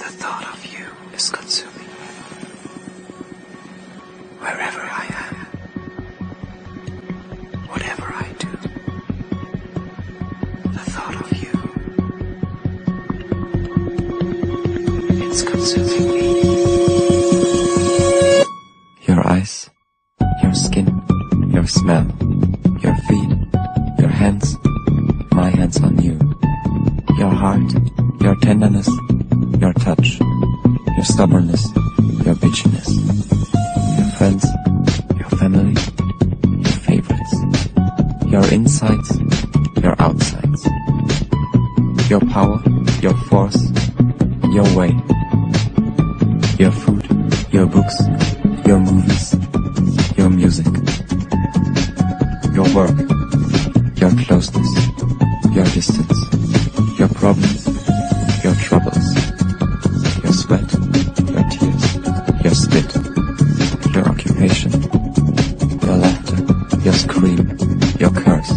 The thought of you is consuming me. Wherever I am, whatever I do, the thought of you, it's consuming me. Your eyes, your skin, your smell, your feet, your hands, my hands on you, your heart, your tenderness, your touch, your stubbornness, your bitchiness, your friends, your family, your favorites, your insides, your outsides, your power, your force, your way, your food, your books, your movies, your music, your work, your closeness, your distance, your problems, your troubles, your sweat, your tears, your spit, your occupation, your laughter, your scream, your curse,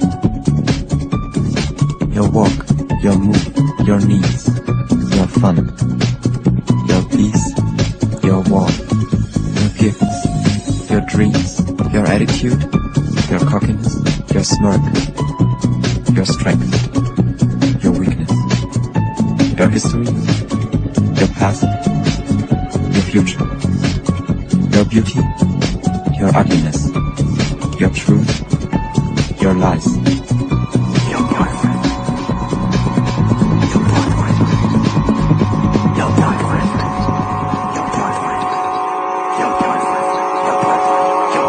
your walk, your move, your needs, your fun, your peace, your war, your gifts, your dreams, your attitude, your cockiness, your smirk, your strength, your weakness, your history, your past, your future, your beauty, your ugliness, your truth, your lies, your boyfriend, your boyfriend, your boyfriend, your boyfriend, your boyfriend, your boyfriend, your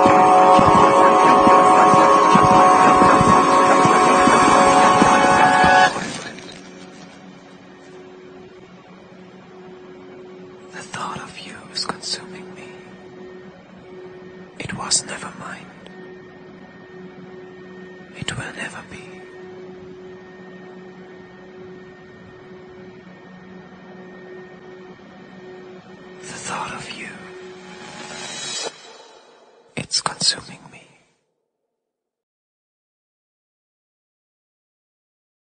boyfriend. The thought of you is consuming me. It was never mine. It will never be. The thought of you, it's consuming me.